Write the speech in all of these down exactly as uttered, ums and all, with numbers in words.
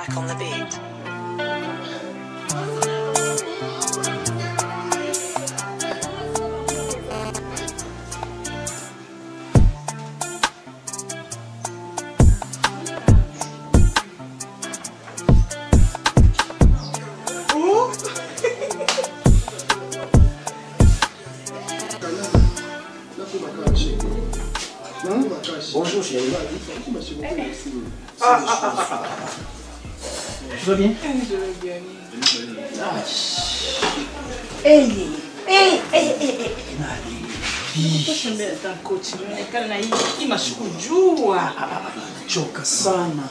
Mac on the beat. Bonjour chérie. Ah, ah, ah, ah. Tu vas bien? Je vais bien. Ah. Hey, hey, hey, hey, hey. Kutembea coach, inaonekana na hii hii mashukujua. Choka sana.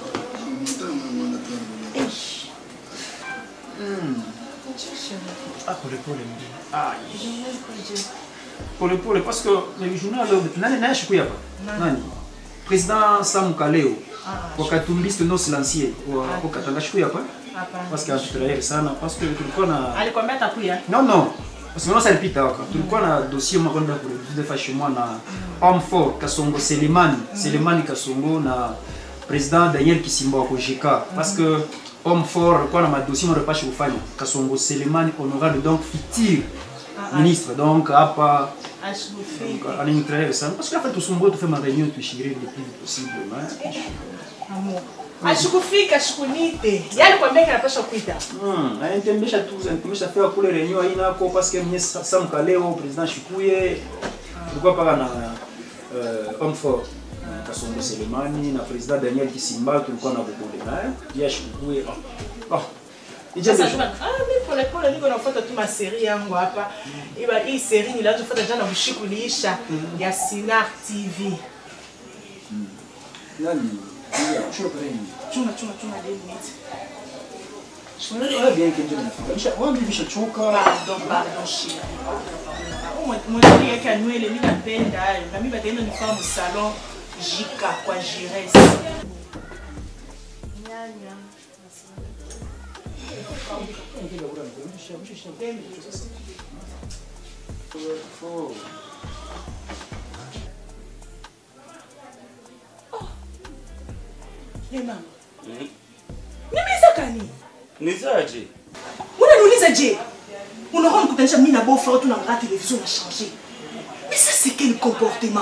Mm. Ah, pole pole mimi. Ah, pole pole parce que le journal nani nani shikuya hapa? Nani? Président Sam Kaleo. Wakatumbiste no silencier. Wakatanga shikuya hapa? Parce que atutraire sana parce que tulikuwa na alikwambia atakuya? Non non. Parce que non ça répète hapa. Tulikuwa na dossier makonda pour de fa chez moi na homme fort Kasongo Selemani, Selemani Kasongo na président Daniel Kisimba wa Kojeka parce que homme fort quoi na ma dossier on repâche kufanya Kasongo Selemani honorable donc futur ministre donc hapa ananitraire sana parce que après tout sombo tu fais ma réunion tu chirer le plus possible mais amour ashikufika ashikunite yale kwa mbeka napasha kuita hmm na intembesha tu intembesha faire kule réunion haina ko parce que mie Sam Kaleo président Shikuye pourquoi pas na euh homme fort Kasongo Selemani na président Daniel Kisimba tulikuwa na bokole naye ya Shikuye ah Sasa ah mimi pole pole niko nafuata tu ma série yangu hapa. Iba hii série nilizofuata jana mshiku liisha ya Sinar T V. Nani? Ndio, chuma pale. Chuma chuma chuma deux minutes. Chuma wala bien kenje nafika. Bisha wangu bisha choka. Pardon, pardon shia. Mwenye yake anwele mimi napenda hayo. Na mimi bataenda nifaa mu salon Jika kwa Jires. Nyanya. Hey mama. Mm. Nimeza kani? Nizaje? Unaniuliza je? Unaona mkutanisha mimi na beau-frère tu na la télévision a changé. Mais ça c'est quel comportement?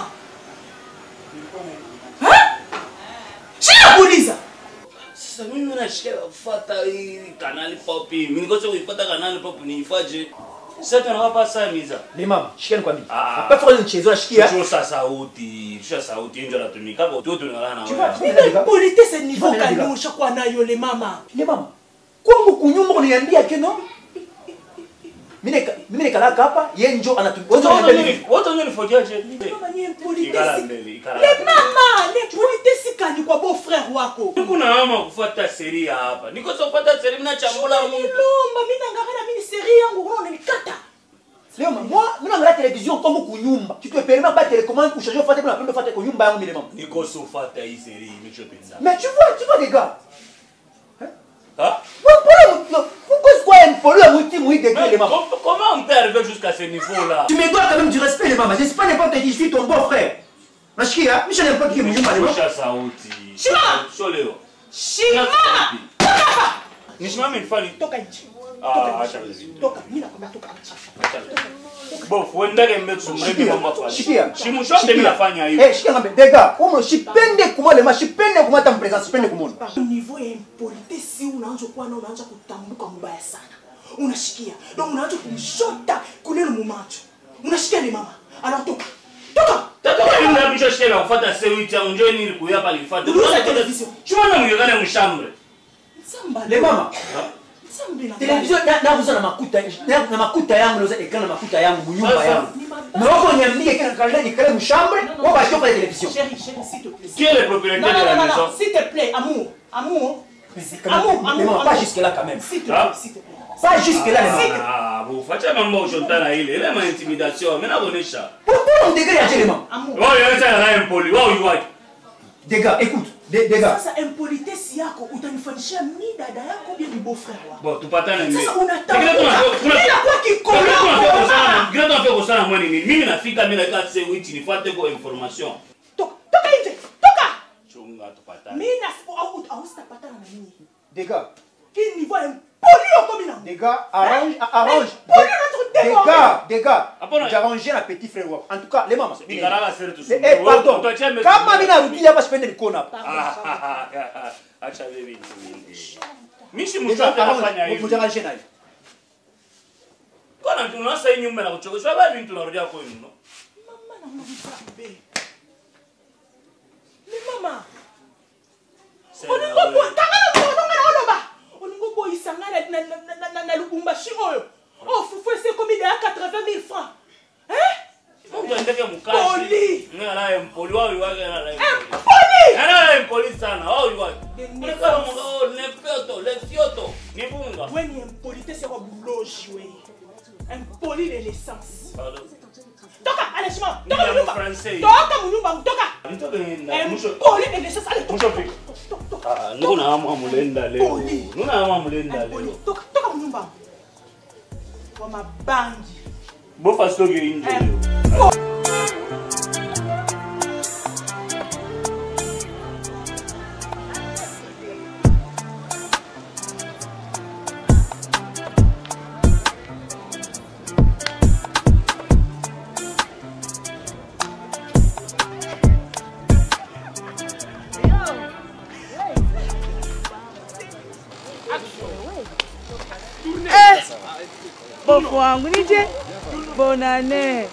Hein? China kuuliza. Sasa mimi nashikia kufuata hii kanali Pop. Mimi ngoja kuifuata kanali Pop niifaje? Sasa tunawapa saa miza. Ni mama, shikieni kwa bibi. Ah. Pas faire mchezo shikia. Sio sasa sauti, sio sauti ndio natumika hapo tu tunalala na wewe. wewe. Politesse niveau kani ushakuwa nayo le mama. Le mama. Kwangu kunyumba uniambia keno? Mimi mimi nikalaka hapa, yeye ndio anatumia. Wote wenyewe nifojaje? Mama ni politesse. Ikala mbele, ikala. Le mama, le politesse kani kwa beau frère wako. Kuna mama kufuata sheria hapa. Niko kufuata sheria na chambula Mungu. Lomba mimi nangana mimi sheria yangu unaona nikata. Leo moi, mimi naangalia television kwangu kunyumba. Tu te permets pas télécommande pour changer faire pour la faire kunyumba yangu mimi mama. Niko kufuata hii sheria nimechopenda. Mais tu vois, tu vois les gars. Hein? Pourquoi est-ce qu'on impoli à moitié mouille de les mamans? Comment on peut arriver jusqu'à ce niveau-là? Tu me dois quand même du respect les mamans. Je ne suis pas n'importe qui, je suis ton beau-frère. Mashikia, je ne sais pas qui est mon mari. Shima! Sholeo. Shima! Nishimame nifanye. Toka nje. Ah, acha. Toka, mimi nakwambia toka nje. Bof, uendeke mbetsumreke mama fanya. Shikia. Shimushote mimi nafanya hivi. Eh, shikia ngambe. Dega, umo shipende kumole, mashipende kumata mpresence, shipende kumona. Niveau ya impolitesse unaanza kuwa na unaanza kutambuka mbaya sana. Unashikia. Donc unaanza kumshota kuneno mumacho. Unashikia ni mama. Alors toka. Toka. Tatoka mimi na bisho shikela kufuata sewi changu njoo nini kuya pale kufuata. Unaanza television. Chuma mwingine mshambre. Samba. Le mama. Samba. Television na kuza na makuta, na makuta yangu ndio ekana na makuta yangu nyumba yangu. Na wako niambie kile kalenda ni kale mshambre, wao bashio pale television. Chérie, chérie, s'il te plaît. Qui est le propriétaire de la maison? S'il te plaît, amour. Amour. Amour, amour, pas jusque là quand même. S'il te plaît, s'il te plaît. Pas jusque là les mamans. Ah, vous faites mambo ushotana ile, ile ma intimidation, mimi naonesha. Pourquoi on dégrade à l'élément? Amour. Wao yanaanza na impoli, wao yuwaje? Des gars, écoute, des, des gars. Sasa impolitesse yako utanifanyisha mimi dada yako bien ni beau frère wako. Bon, tupatane mimi. Sasa unataka. Mimi nakuwa kikolo. Grado afya kwa sana mwani mimi. Mimi nafika mimi nakaa sasa wiki nifuate kwa information. Toka, toka nje. Toka. Chunga tupatane. Mimi na au au sitapatana na nini? Dégâts. Quel niveau impoli au commun? Dégâts, arrange, arrange. Dégâts, dégâts. J'ai arrangé la petite frère. En tout cas, les mamans. Eh, pardon. Comment il a dit là, je fais des connes. Mishi mutaka anafanya hivi. Mujaraje naye. Kona tunasa hii nyumba na kuchoka. Sababu vitu tunarudia kwa hiyo no. Mama na mzabe. Ni mama. Oningo bo tangana mtonga na oloba. Oningo bo isangana na na na na lubumbashi oyo. Oh fufu c'est comme il y a quatre-vingt mille francs. Hein? Mungu ndeke mukashi. Poli. Ngala ya mpoli wao yuwake na la. Poli. Ngala ya mpoli sana. Wao yuwake. Ngala mungu ne pioto, le fioto. Ni bunga. Ouais ni impolité c'est quoi bouloge ouais. Impoli de l'essence. Pardon. Toka, allez chima. Ni ya français. Toka munyumba, toka. Nitoke na musho. Impoli de l'essence, allez. Musho fi. Ah, niko na hamu mulenda leo. Nuna hamu mulenda leo. Toka, toka munyumba. Kwa mabangi. Bofa stoke inje. Bofu wangu nije bonane.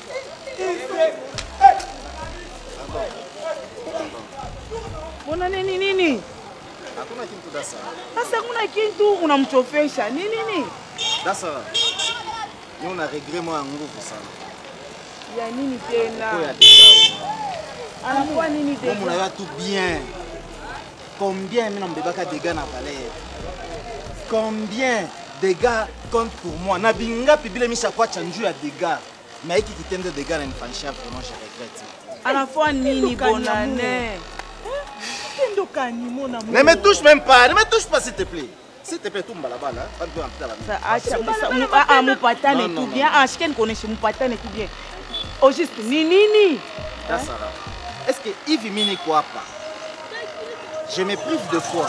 Bonane ni nini? Hakuna kitu dasa. Sasa kuna kitu unamchofesha. Ni nini? Dasa. Ni una regret moi nguvu sana. Ya nini tena? Kwa ya desa. Anakuwa nini tena? Comme on a tout bien. Combien mimi nambebaka dégâts na Valère? Combien dégâts compte pour moi? Na binga pibile misha kwa chanju ya dégâts. Mais hiki kitendo dégâts na nifanisha vraiment je regrette. Anakuwa nini bonane? Ne me touche même pas, ne me touche pas s'il te plaît. S'il te plaît, tout mbalabala. Pas besoin de la Acha ah mupatane tout bien. Ah je ne connais pas mupatane tout bien. Au juste ni nini? Dasara. Est-ce que Yves Mini quoi pas? Je me prive de foi.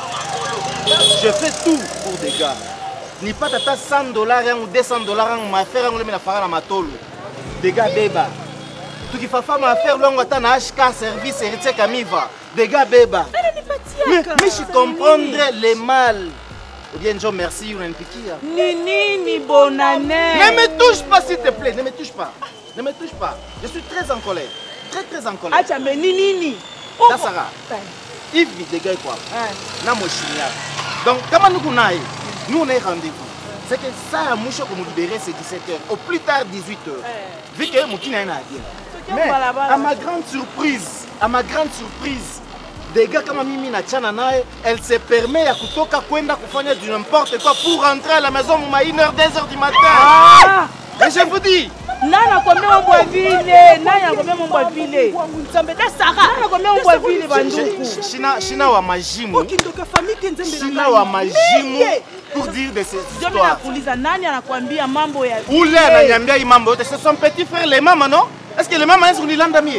Je fais tout pour des gars. Ni pas tata cent dollars ou deux cents dollars ma faire on le met la fara na matolo. Des gars beba. Tout qui fait femme à faire l'on attend na H K service héritier Kamiva. Des gars beba. Mais, mais je comprendre les mal. Ou bien John merci ou n'impiquia. Ni nini bonane. Ne me touche pas s'il te plaît, ne me touche pas. Ne me touche pas. Je suis très en colère. Très très en colère. Acha mais ni nini. Dasara. Yves des gars quoi. Na mo chinia. Donc comment nous connaît? Nous on est rendez-vous. C'est que ça a mouché comme libérer c'est dix-sept heures au plus tard dix-huit heures. Vu que mon kina n'a bien. Mais à ma grande surprise, à ma grande surprise, des gars comme Mimi na Tchana nae, elle se permet à kutoka kwenda kufanya du n'importe quoi pour rentrer à la maison à une heure, deux heures du matin. Ah! Et je vous dis. Nana komea mambo ya vile, nana komea mambo ya vile. Nzambe da Sara. Nana komea mambo ya vile banduku. Shina shina wa majimu. Okindoka famille ke nzambe na. Shina wa majimu pour dire de ces histoires. Ndio nakuuliza nani anakuambia mambo ya vile? Ule ananiambia hii mambo yote, c'est son petit frère les mama non? Est-ce que les mama est-ce kunilanda mie?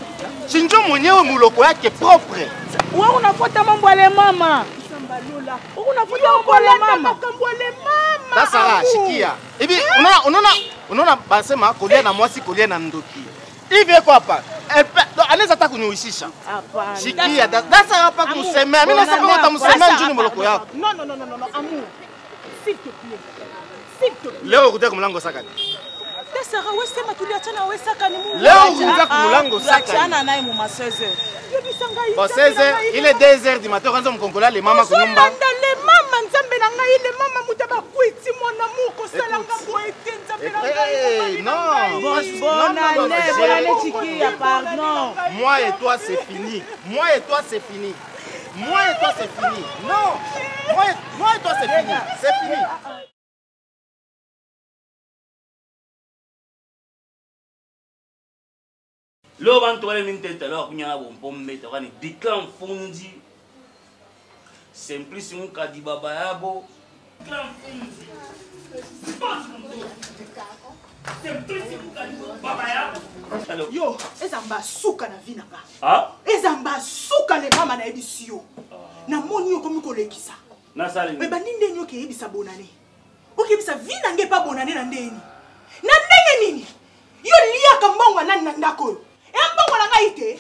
Shinjo mwenyewe muloko yake propre. Wewe unafuata mambo ya le mama. Sambalola. Unafuata mambo ya le mama. Mambo ya le mama. Dasara shikia. Hivi unaona unaona unaona basema kolia na mwasi kolia na ndoki. Hivi iko hapa. Anaweza hata kuniuishisha. Hapana. Shikia Dasara hapa kusemea. Mimi nasema wewe utamsemea njuni moloko yako. Non non non non non amour. S'il te plaît. S'il te plaît. Leo ukutia kumlango sakani. Dasara wewe sema tuliachana wewe sakani mu. Leo ukutia kumlango sakani. Achana naye mu seize heures. Bon seize heures, il est deux heures du matin quand on kongola les mamas kunyumba. Les mamas nzambe na ngai les mamas mutaba kwiti mwana muko salanga boete nzambe na ngai. Non. Bonne année, bonne année Chikia, pardon. Moi et toi c'est fini. Moi et toi c'est fini. Moi et toi c'est fini. Non. Moi et, moi et toi c'est fini. C'est fini. Lo bantu wale mintete lo kunyana bompombe to kani diklan fundi. Simplice mu kadi baba yabo. Diklan fundi. Simplice mu kadi baba yabo. Yo, ezamba suka na vina ba. Ah? Ezamba suka le mama na ebisio. Na moni yo komi kolekisa. nasali me bandi ndeni okeyebisa bonane okeyebisa vi nange pa bonane na ndeni na ndenge nini yo liaka mbongo nani na ndako oyo e mbongo na ngai te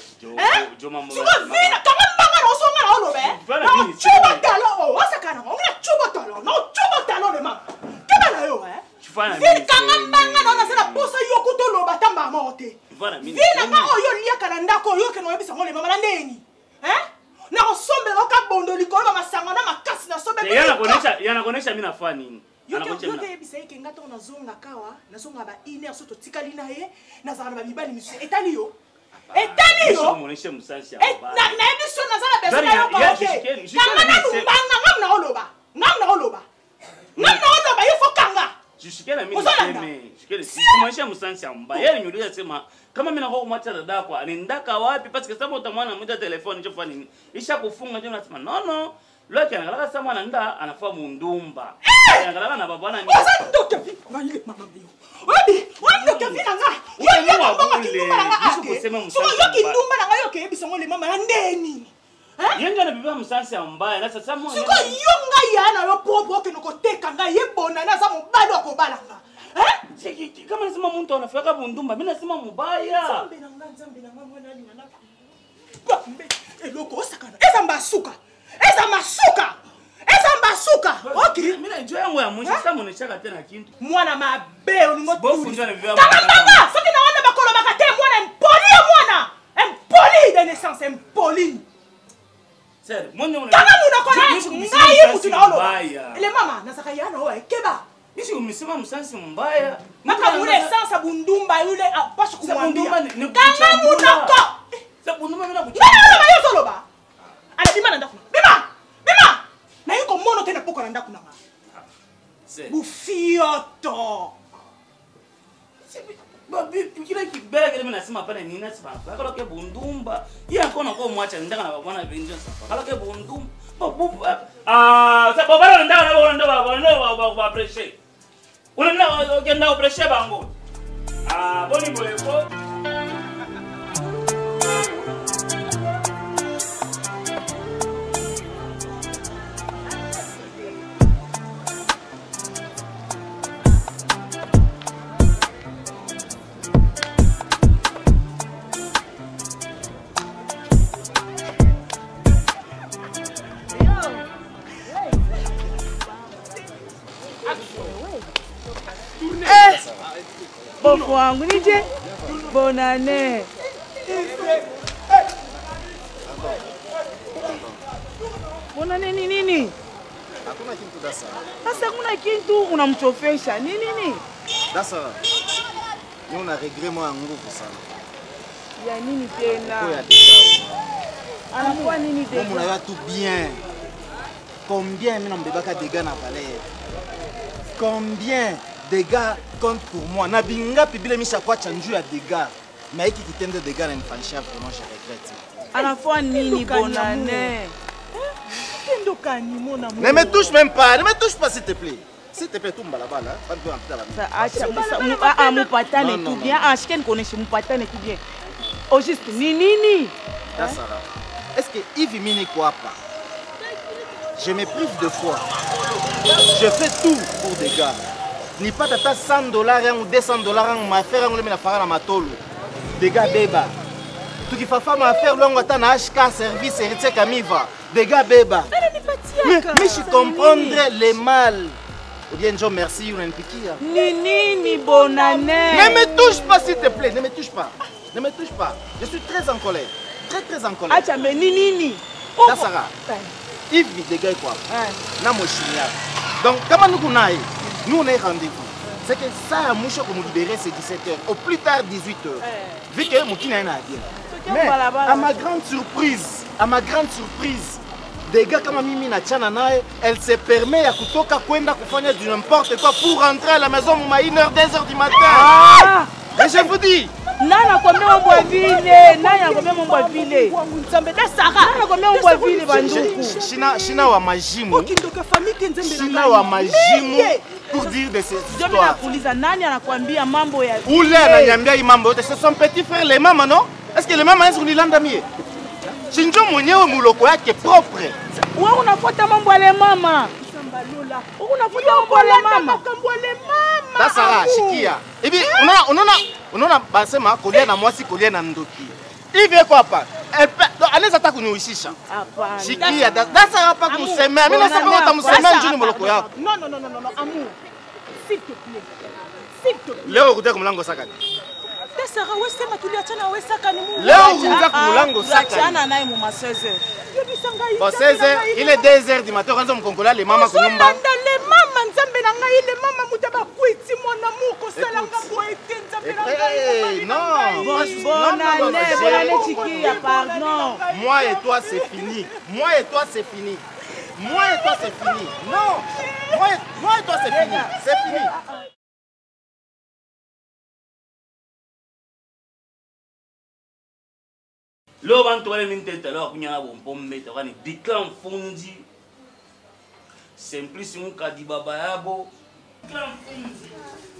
siko vina kanga mbanga na osonga na olobe na ochubo talo o wasakana ngo na chubo talo na ochubo talo le mama keba na yo eh vina kanga mbanga na onasala posa yo kutoloba tamba mote vina nga oyo liaka na ndako oyo ke no yebisa ngo le mama na ndeni eh na osombe loka bondo likolo ba masanga na makasi na sombe be yana konesha yana konesha mimi nafanya nini anakocha mimi yote yebisa yake ngato na zonga kawa na zonga ba ine soto tikali na ye na zana ba bibali misu etali yo etali yo monesha musansi ya baba na na ebiso na zana besa na yo kwa okay kanga na lumbanga ngam na oloba ngam na oloba ngam na oloba yefo kanga jishikela mimi niseme jishikela si monesha musansi ya mbaya yeye nyuliza sema kama mimi nakuwa kumwacha dada kwa anaendaka wapi parce que sababu utamwona mmoja telefoni cho fanya nini isha kufunga ndio unasema no no loki anakalaka sama nanda anafaa mundumba anakalaka na babana ni sasa ndoke vipi ngile mama bio wapi wandoke vina nga yo ni mama kindumba nga ake so yo kindumba nga yo ke ebisa ngole mama ndeni eh yenga na bibi musansi ya mbaya na sasa mwana siko yo nga yana yo popo ke nokoteka nga yebona na za mubalo akobalanga eh siki kama nasema mtu anafika bundumba mimi nasema mubaya zambe na nga zambe na nga mwana ni na kwa mbe eloko osakana eza mbasuka eza masuka eza mbasuka okay mimi na enjoy yangu ya mwisho sasa mnachaka tena kintu mwana mabe ulingo bofu ndio na vivyo kama mama soki na wana bakolo bakate mwana impoli mwana impoli de naissance impoli sasa mwenye mwana kama muna kona ngai mtu na olo ile mama nasaka yana oa keba Nisi umesema msansi mbaya. Maka ule sansa bundumba yule apasha kumwambia. Bundumba ni kama munako. Sa bundumba mimi nakuchambua. Bana bana yo soloba. Ala bima nanda kuna. Bima. Bima. Na yuko mono tena poko nanda kuna ma. Bufioto. Babi kile kibele kile mimi nasema pale nini nasema. Kala ke bundumba. Yeye akona kwa mwacha ndaka na babana benjo sasa. Kala ke bundumba. Ah, sa babana ndaka na babana ndaka ba ba pressure. Unaenda ukienda pressure bango. Ah, boni bolepo. Bofu wangu nije bonane. Bonane ni nini? Hakuna kitu dasa. Sasa kuna kitu unamchofesha. Ni nini? Dasa. Ni una regret moi nguvu sana. Ya nini tena? Kwa ya déjà. Anakuwa nini tena? Comme on a tout bien. Combien mimi nambebaka dégâts na Valère? Combien de gars compte pour moi? Na binga pibile mi chaque fois chanju ya dégâts. Mais iki kitendo de gars na nifanyisha vraiment je regrette. Anafua nini bonane? Kendo kani mona mo. Ne me touche même pas, ne me touche pas s'il te plaît. S'il te plaît, tombe là-bas là, pas de rentrer là. Ça acha ça ah mupatane tout bien. Ah shikeni koneshe mupatane tout bien. Au juste ni nini? Ça Sarah. Est-ce que Yves Mini quoi pas? Je me prive de foi. Je fais tout pour des gars. Ni pas tata cent dollars ou deux cents dollars en ma faire on me la faire na matolo. Des gars beba. Tout qui fait femme à faire longue attend H K service héritier Kamiva. Des gars beba. Mais, mais je comprendre les mal. Ou bien John merci ou un piquia. Ni nini bonane. Ne me touche pas s'il te plaît, ne me touche pas. Ne me touche pas. Je suis très en colère. Très très en colère. Acha mais ni nini. Ça Sarah. Yves des gars quoi. Na mo chinya. Donc comment nous connaît? Nous on est rendez-vous. C'est que ça a mouché pour nous libérer c'est dix-sept heures, au plus tard dix-huit heures. Vu que mon kina n'a bien. Mais à ma grande surprise, à ma grande surprise, des gars comme Mimi na Tchana nae, elle se permet à kutoka kwenda kufanya du n'importe quoi pour rentrer à la maison à une heure, deux heures du matin. Ah! Et je vous dis, nana combien on boit ville, nana combien on boit ville. Nzambe da Sara, nana combien on boit ville banduku. China China wa majimu. Okindoka famille Nzambe. China wa majimu pour dire de ces histoires. Ndio nakuuliza nani anakuambia mambo ya ule ananiambia hii mambo yote, c'est son petit frère les mama non? Est-ce que les mama est-ce qu'on ilanda mie? Chinjo mwenyewe muloko yake propre. Wewe unafuata mambo ya mama. Sambalola. Wewe unafuata mambo ya mama. Mambo ya mama. Sasa shikia. Hivi unaona unaona unaona basema kolia na mwasi kolia na ndoki. Hivi kwa hapa. Anaweza hata kuniuishisha. Hapana. Shikia. Sasa hapa kumsemea. Mimi nasema utamsemea njuni moloko yako. Non non non non non amour. S'il te plaît. S'il te plaît. Leo ukutaka mlango sakani. Sasa wewe sema tuliachana wewe sakani Mungu. Leo ukutaka mlango sakani. Achana naye mu seize heures. Bon seize heures, il est deux heures du matin quand on concola les mamas ko nyumba. Les mamas nzambe na ngai les mamas mutaba kwiti mon amour ko sala ngako ete nzambe na ngai. Non. Bonne année, bonne année Chikia, pardon. Moi et toi c'est fini. Moi et toi c'est fini. Moi et toi c'est fini. Non. Moi et, moi et toi c'est fini. C'est fini. Lo bantu wale nintenta lo kunyana bompombe to kani diklan fundi simplice muka di baba yabo diklan fundi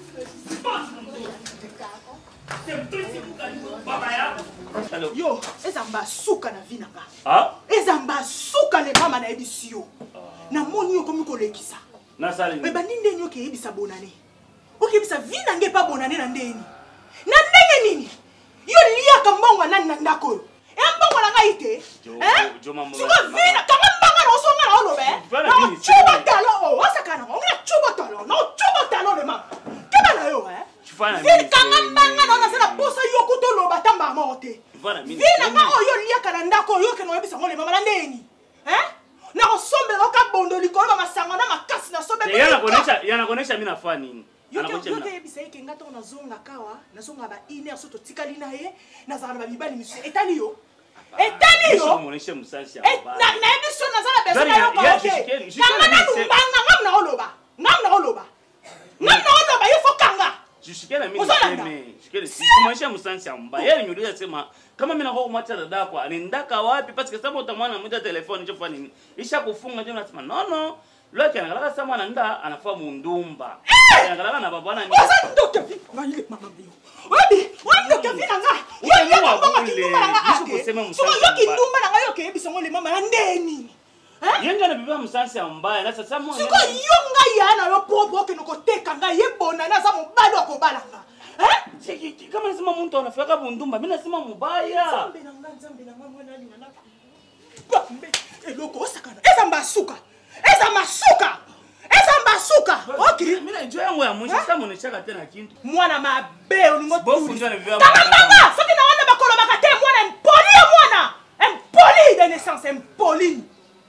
simplice muka di baba yabo yo ezamba suka na vina nga ah ezamba suka le mama na ebisio na moni yo komi kolekisa na sali me bandi ndeni yo ke ebisa bonane okebisa vina nge pa bonane na ndeni na ndenge nini yo liya kambonga nani na ndako Mbongo na ngaite eh suka vina kama mbanga na osonga na olobe na chuba talo o wasakana o na chuba talo na chuba talo le mama kama na yo eh vina kama mbanga na na sala posa yo kutolo batamba mote vina ma o yo lia kana ndako yo ke no yebisa ngole mama na ndeni eh na osombe lo ka bondo likolo masanga na makasi na sobe yana konesha yana konesha mimi nafanya nini anakocha mimi yebisa yake ngato na zonga kawa na zonga ba ine soto tikali na ye na zana ba bibali misu etali yo etali yo monisha musansi ya baba na na ebiso na zana besa na yo ka oke kanga na mbanga ngam na oloba ngam na oloba ngam na oloba yefo kanga jishikela mimi niseme shikele si monisha musansi ya mbaya yeye nyuliza sema kama mimi nako kumwacha dada kwa anaendaka wapi parce que sababu utamwana mwita telefoni njoo fanya nini isha kufunga njoo nasema no no Loki anaangalia sasa mwana nda anafaa mundumba. Anaangalia na baba nani? Sasa ndoke vipi? Ngani mama mbio. Wewe, wewe ndoke vipi na nga? Wewe ni mama kindumba na nga. Sio kusema msansi. Sio kindumba na nga yoke ebisa ngole mama na ndeni. Eh? Yenga na bibi msansi mbaya na sasa mwana. Siko yonga yana yo popo ke nokoteka nga yebona na za mubali wakobalanga. Eh? Kama nasema mtu anafika mundumba, mimi nasema mbaya. Zambe na nga zambe na nga mwana ali na. Bambe, eloko osakana. Eza mbasuka. Eza masuka! Eza masuka! Okay. Mimi na enjoy yangu ya mwisho sasa mnachaka tena kintu. Mwana mabe ulingo tu. Bofu ndio anavyo. Kama mama, soki naona bakolo bakate mwana impoli mwana. Impoli de naissance impoli.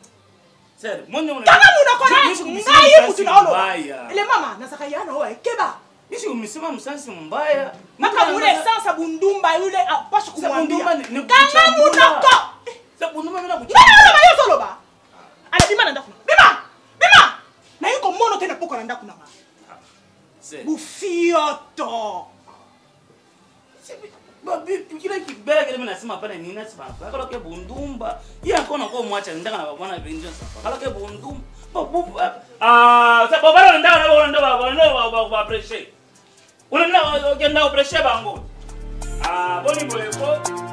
Sir, mwana mwana. Kama munakona ngai mtu naona. Ile mama nasaka yana oa keba. Isi umesema msansi mbaya. Maka mule sansa bundumba yule apasha kumwambia. Kama munako. Sasa bundumba mimi nakuchia. Bana bayo soloba. Ala bima nanda kuna. Bima! Bima! Na yuko mono tena poko nanda kuna ma. Bufioto. Babi, kila kibele kile mimi nasema hapa ni nini sasa? Kala ke bundumba. Yeye akona kwa mwacha ndanga na bwana vengeance sasa. Kala ke bundumba. Ah, sasa baba ndanga na bwana ndanga bwana baba ba pressure. Unaenda ukienda pressure bango. Ah, boni boyeko.